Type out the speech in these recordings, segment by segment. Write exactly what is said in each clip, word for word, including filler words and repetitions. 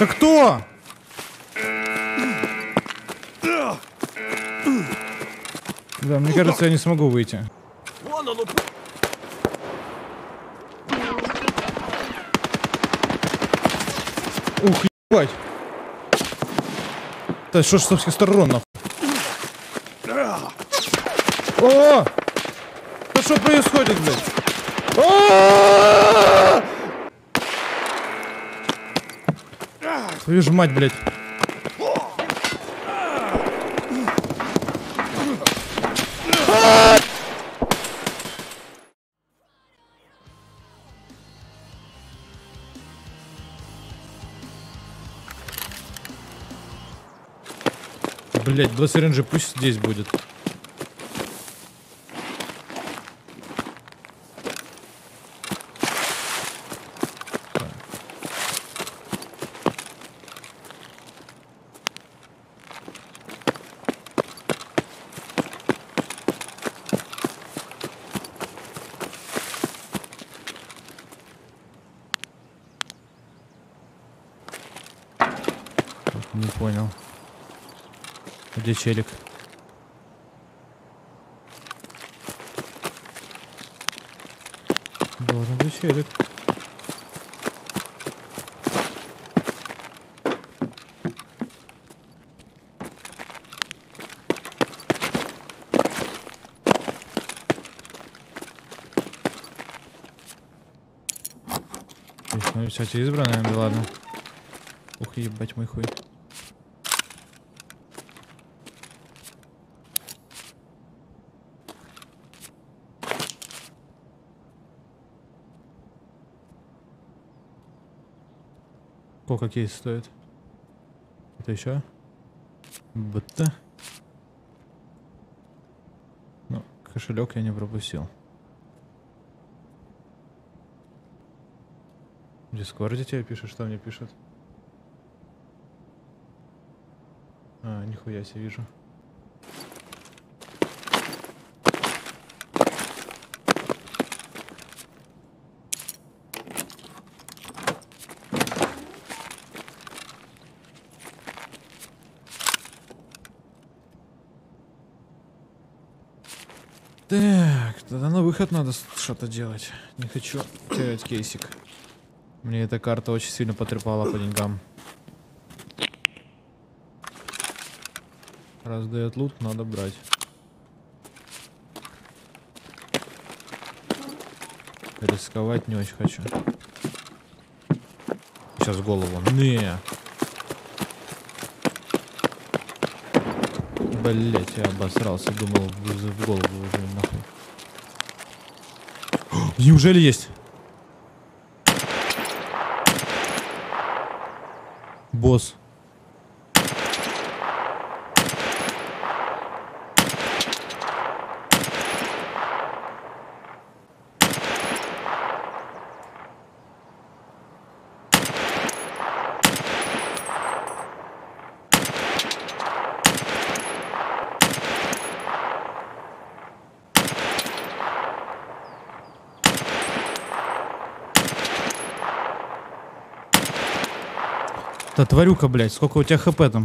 Это кто? Да, мне кажется, я не смогу выйти. Ух, ебать. Да что ж со всех сторон, нахуй? О! Да что происходит, блядь? О! Твою ж мать, блядь. Блять, Блэссеринджи пусть здесь будет. Не понял. Где челик? Должен быть челик. Ну, кстати, избранная, да ладно. Ух, ебать мой хуй. Сколько кейс стоит? Это еще? БТ. Ну, кошелек я не пропустил. В Дискорде тебе пишут, что мне пишут? А, нихуя себе вижу. Так, тогда на выход надо что-то делать. Не хочу терять кейсик. Мне эта карта очень сильно потрепала по деньгам. Раз дает лут, надо брать. Рисковать не очень хочу. Сейчас в голову. Не. Блять, я обосрался, думал, в голову уже нахуй. Неужели есть? Босс. Да тварюка, блядь, сколько у тебя хп там?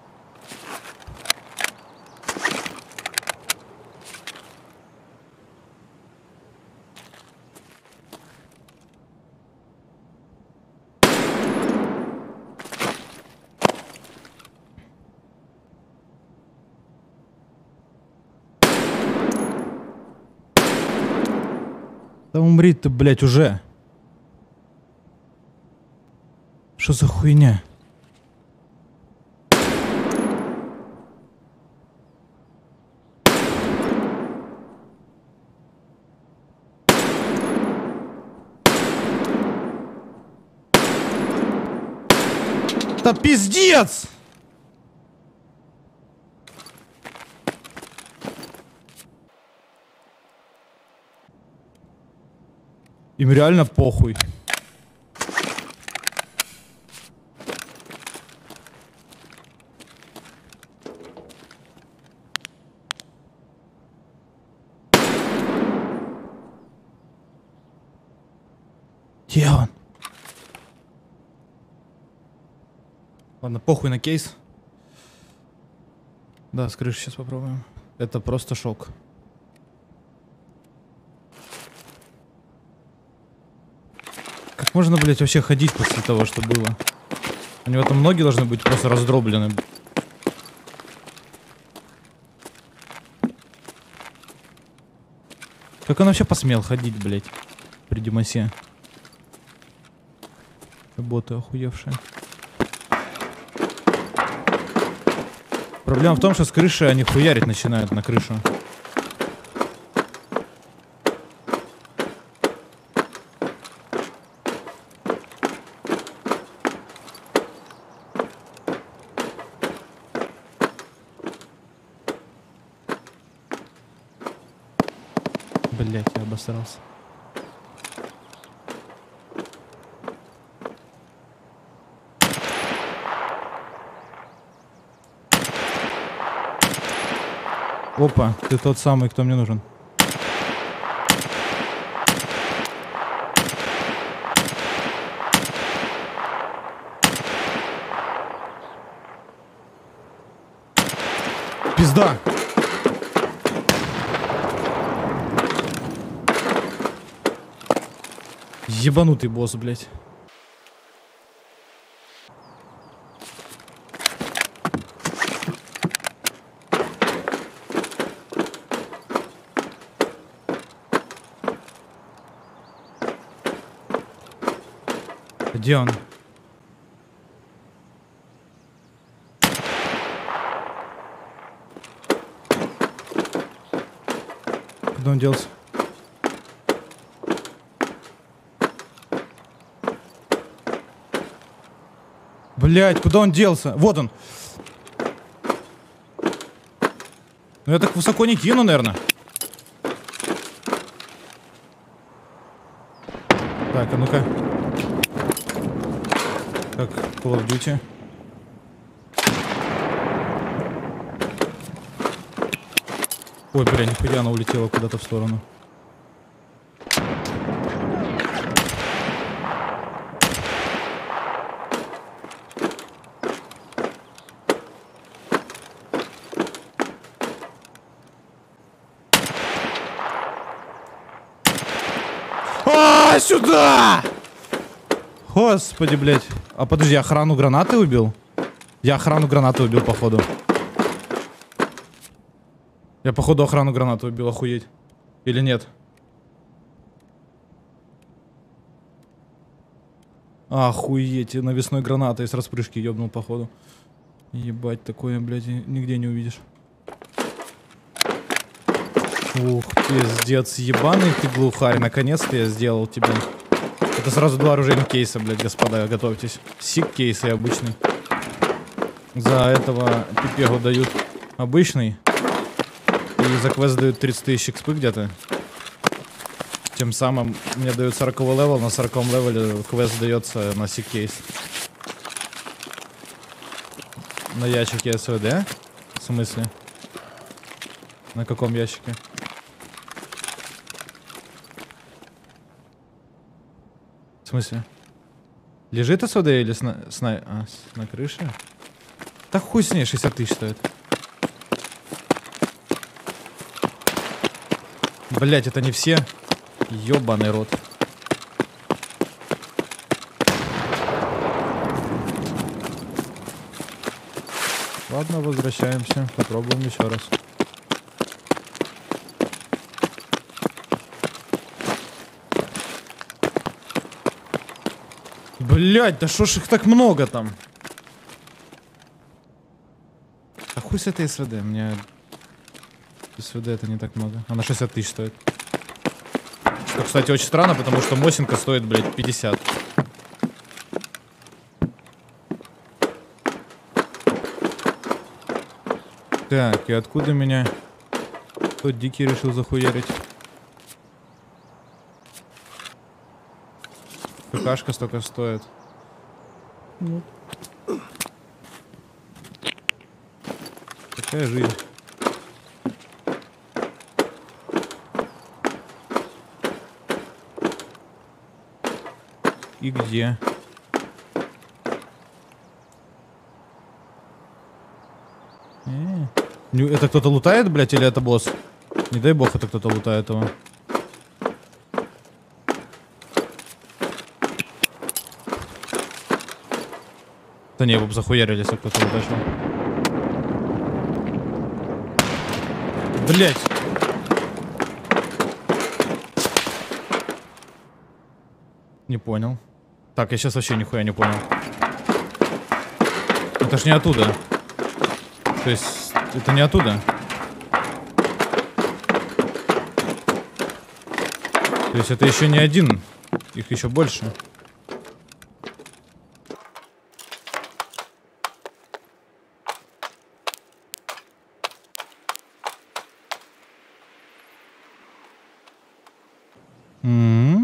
Да умри ты, блядь, уже. Что за хуйня? Да пиздец! Им реально похуй. Где он? Ладно, похуй на кейс. Да, с крыши сейчас попробуем. Это просто шок. Как можно, блять, вообще ходить после того, что было? У него там ноги должны быть просто раздроблены. Как он вообще посмел ходить, блять, при Димасе? Боты охуевшие. Проблема в том, что с крыши они хуярить начинают на крышу. Блять, я обосрался. Опа, ты тот самый, кто мне нужен. Пизда! Ебанутый босс, блядь. Где он? Куда он делся? Блять, куда он делся? Вот он. Ну я так высоко не кину, наверное. Так, а ну-ка. Как Call of Duty. Ой, бля, нихуя она улетела куда-то в сторону. А, сюда! Господи, блядь. А подожди, охрану гранаты убил? Я охрану гранаты убил, походу. Я, походу, охрану гранаты убил, охуеть. Или нет? Охуеть, навесной гранатой с распрыжки ёбнул, походу. Ебать, такое, блядь, нигде не увидишь. Ух, пиздец, ебаный ты глухарь. Наконец-то я сделал тебя. Это сразу два оружейных кейса, блядь, господа, готовьтесь. Сик кейс и обычный. За этого пипегу дают обычный. И за квест дают тридцать тысяч экспы где-то. Тем самым мне дают сороковой левел, на сороковом левеле квест дается на сик кейс. На ящике СВД? В смысле? На каком ящике? В смысле? Лежит СВД или сна... сна... А, на крыше? Так хуй с ней, шестьдесят тысяч стоит. Блять, это не все. Ёбаный рот. Ладно, возвращаемся. Попробуем еще раз. Блять, да шо ж их так много там? А хуй с этой СВД, мне... СВД это не так много. Она шестьдесят тысяч стоит. Что, кстати, очень странно, потому что Мосинка стоит, блядь, пятьдесят. Так, и откуда меня тот дикий решил захуярить? ПКшка столько стоит. Ну. Такая жизнь. И где? Э. Ну, это кто-то лутает, блядь, или это босс? Не дай бог, это кто-то лутает его. Да не, его бы захуярили, если кто-то вытащил. Блять! Не понял. Так, я сейчас вообще нихуя не понял. Это ж не оттуда. То есть, это не оттуда. То есть, это еще не один. Их еще больше. М-м-м.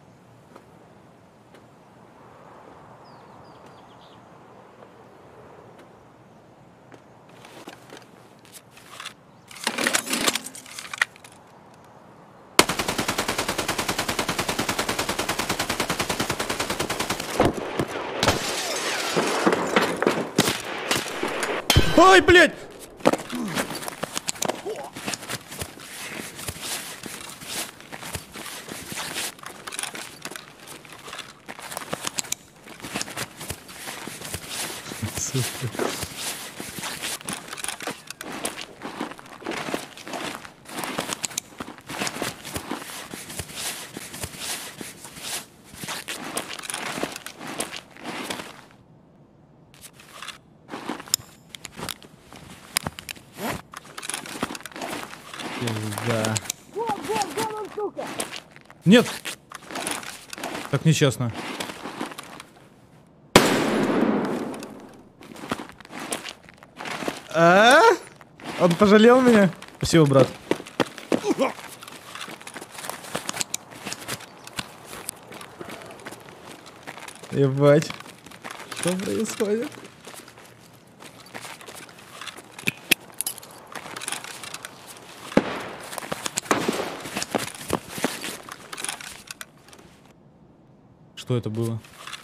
Ой, блядь! Сука. Пизда. Нет! Так нечестно. А? Он пожалел меня? Спасибо, брат. Ебать. Что происходит? Что это было?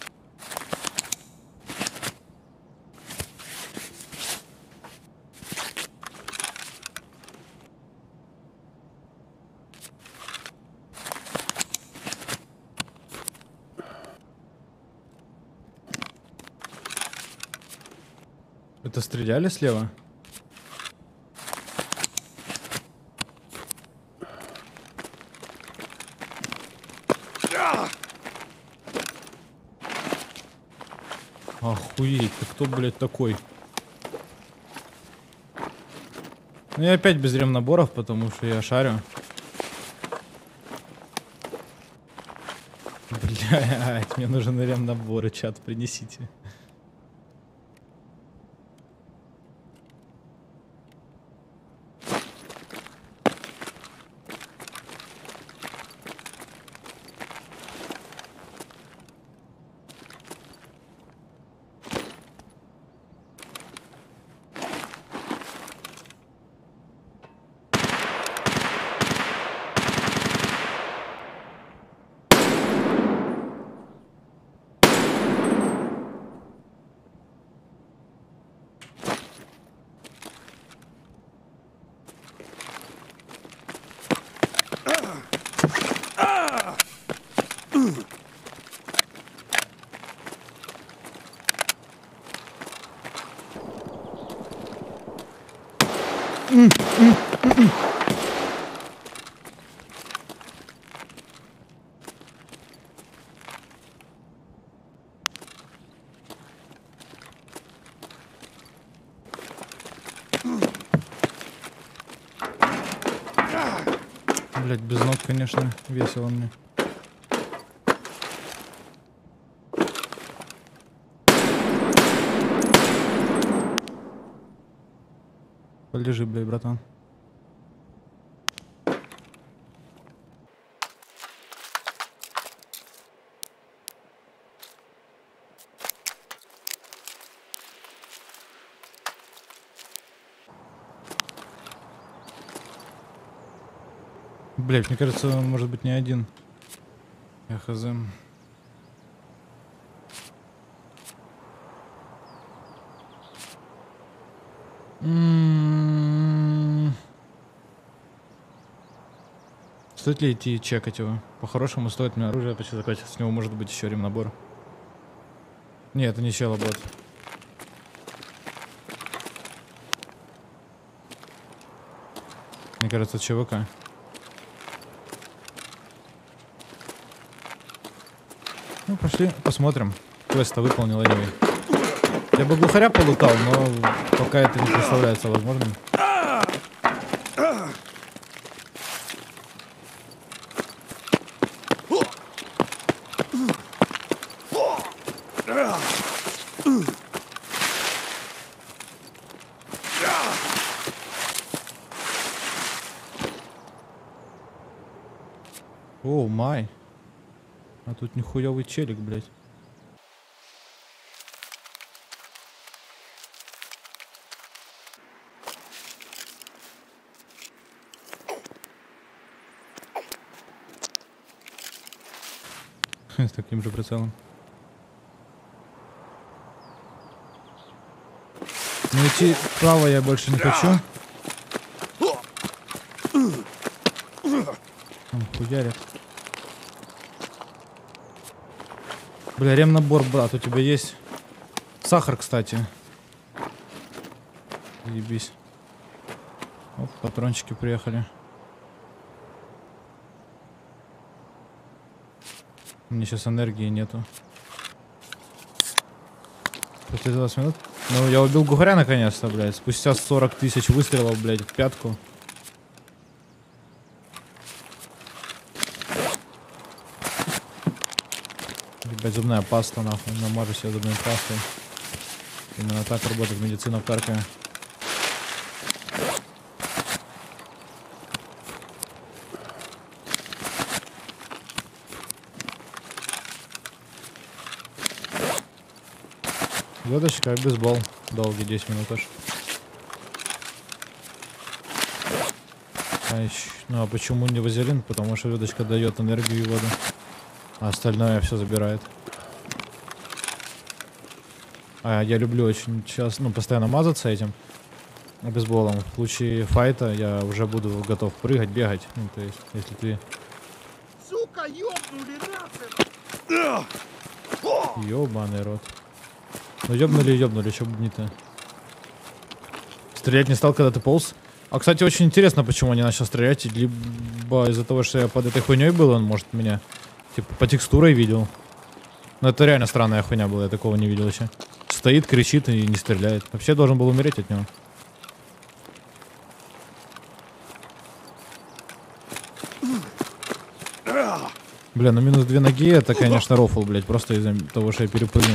Это стреляли слева? Охуеть, ты кто, блядь, такой? Ну я опять без ремнаборов, потому что я шарю. Блядь, мне нужен ремнаборы, чат, принесите. Блять, без ног, конечно, весело мне. Полежи, блядь, братан. Блять, мне кажется, он может быть не один. Я хз. М Стоит ли идти чекать его? По-хорошему стоит мне оружие почти закачать. С него может быть еще ремнабор. Нет, это не чел, а бот. Мне кажется, это ЧВК. Ну, пошли, посмотрим. Квест-то выполнил anyway. Я бы глухаря полутал, но пока это не представляется возможным. О, май. А тут нихуевый челик, блядь. С таким же прицелом. Но идти вправо я больше не хочу. Он хуярит. Бля, ремнабор, брат, у тебя есть? Сахар, кстати. Ебись. Оп, патрончики приехали. У меня сейчас энергии нету. После двадцать минут. Ну, я убил Гухаря наконец-то, блядь. Спустя сорок тысяч выстрелов, блядь, в пятку. Ебать, зубная паста, нахуй. Намажу себе зубной пастой. Именно так работает медицина в Харькове. Водочка и бейсбол. Долгий десять минут аж. А еще, ну а почему не вазелин? Потому что водочка дает энергию и воду. А остальное все забирает. А я люблю очень сейчас, ну, постоянно мазаться этим бейсболом. В случае файта я уже буду готов прыгать, бегать. Ну, то есть, если ты... Сука, ёбнули нахуй! Ёбаный рот. Ну ёбнули, ёбнули, чё бы не-то. Стрелять не стал, когда ты полз. А, кстати, очень интересно, почему они начали стрелять. Либо из-за того, что я под этой хуйней был, он, может, меня, типа, по текстурой видел. Но это реально странная хуйня была, я такого не видел еще. Стоит, кричит и не стреляет. Вообще должен был умереть от него. Бля, ну минус две ноги, это, конечно, рофл, блядь, просто из-за того, что я перепрыгнул.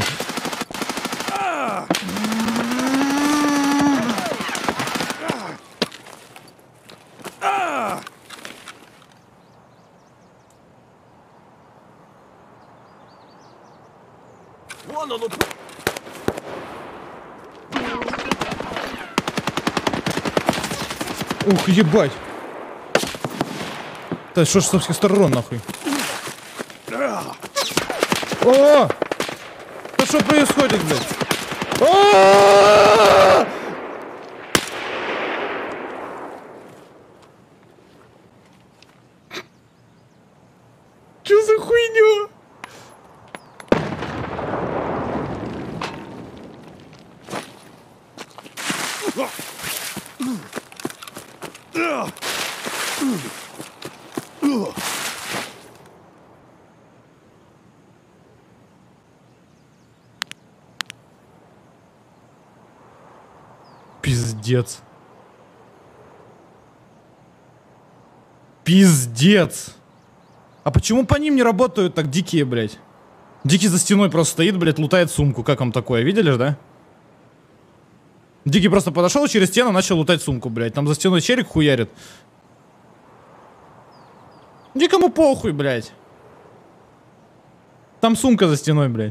Вон он, Ух, ебать! Да что ж со всех сторон, нахуй? О! Да что происходит, блядь? О! Что за хуйня? Пиздец. Пиздец. А почему по ним не работают так дикие, блядь? Дикий за стеной просто стоит, блядь, лутает сумку. Как вам такое? Видели ж, да? Дикий просто подошел через стену, начал лутать сумку, блядь. Там за стеной черик хуярит. Дикому похуй, блядь. Там сумка за стеной, блядь.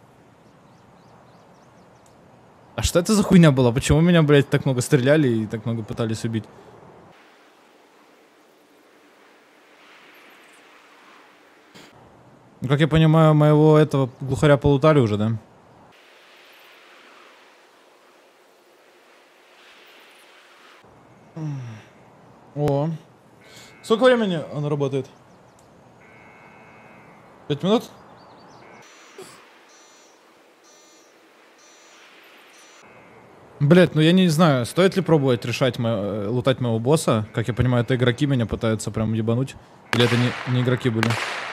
А что это за хуйня была? Почему меня, блядь, так много стреляли и так много пытались убить? Ну, как я понимаю, моего этого глухаря полутали уже, да? О, Сколько времени он работает? Пять минут? Блять, ну я не знаю, стоит ли пробовать решать, мо лутать моего босса. Как я понимаю, это игроки меня пытаются прям ебануть. Или это не, не игроки были?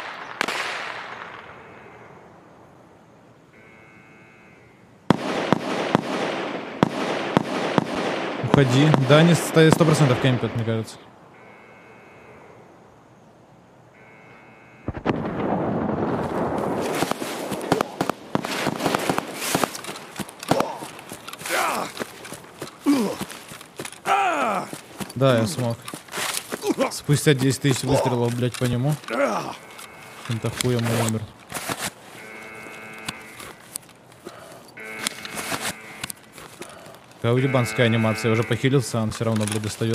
Уходи. Да, они сто процентов кемпят, мне кажется. Да, я смог. Спустя десять тысяч выстрелов, блять, по нему. Каким-то хуем я умер. Какая уебанская анимация. Я уже похилился, он все равно, блядь, достает.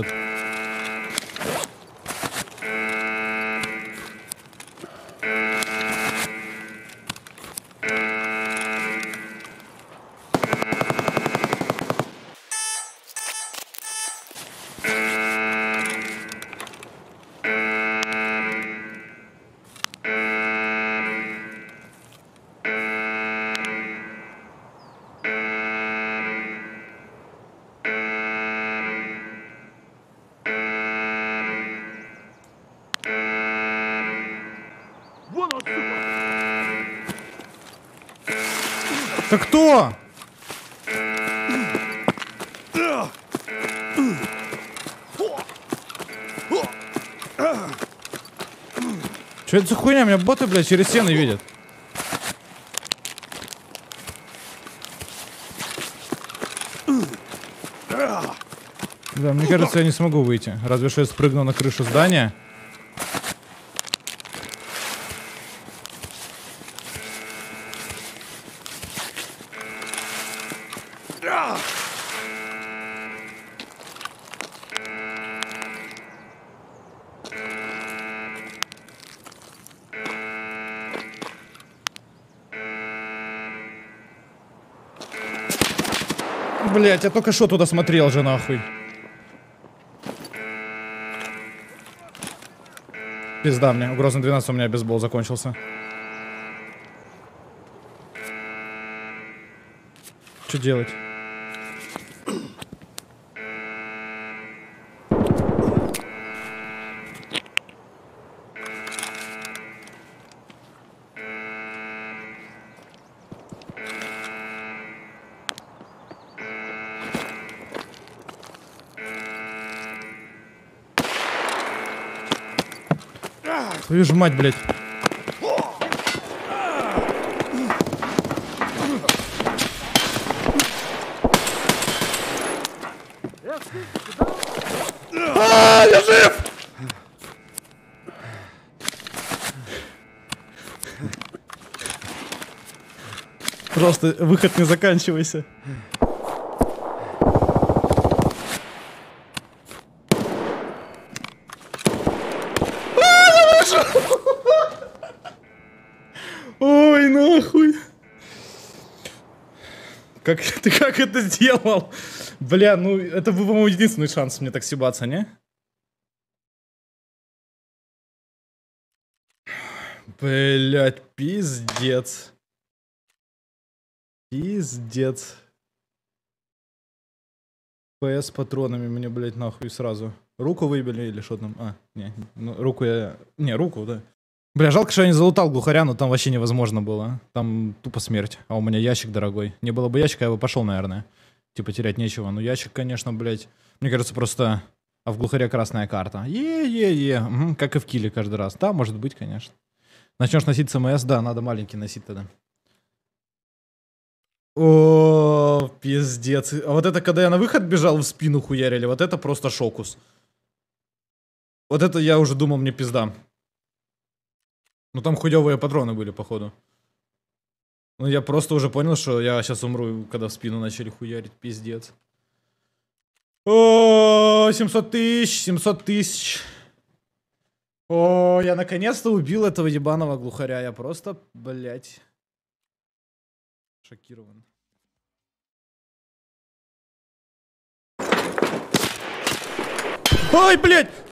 Так кто? Что это за хуйня? Меня боты, блядь, через стены видят. Да, мне кажется, я не смогу выйти. Разве что я спрыгну на крышу здания. Блять, я только что туда смотрел же, нахуй. Пизда мне. Угроза двенадцать, у меня бейсбол закончился. Что делать? Твою ж мать, блядь. А, я жив! Просто выход не заканчивайся. Ой, нахуй. Как ты как это сделал? Бля, ну это был, по-моему, единственный шанс мне так съебаться, не? Блять, пиздец. Пиздец. ПС с патронами мне, блять, нахуй сразу. Руку выбили или что там? А, не, ну, руку я... Не, руку, да. Бля, жалко, что я не залутал глухаря, но там вообще невозможно было. Там тупо смерть. А у меня ящик дорогой. Не было бы ящика, я бы пошел, наверное. Типа терять нечего. Но ящик, конечно, блядь. Мне кажется, просто... А в глухаре красная карта. Е-е-е. Угу, как и в килле каждый раз. Да, может быть, конечно. Начнешь носить СМС, да, надо маленький носить тогда. О, пиздец. А вот это, когда я на выход бежал, в спину хуярили, вот это просто шокус. Вот это я уже думал, мне пизда. Ну там хуёвые патроны были, походу. Ну я просто уже понял, что я сейчас умру, когда в спину начали хуярить, пиздец. О, семьсот тысяч, семьсот тысяч. О, я наконец-то убил этого ебаного глухаря. Я просто, блядь, шокирован. Ой, блядь!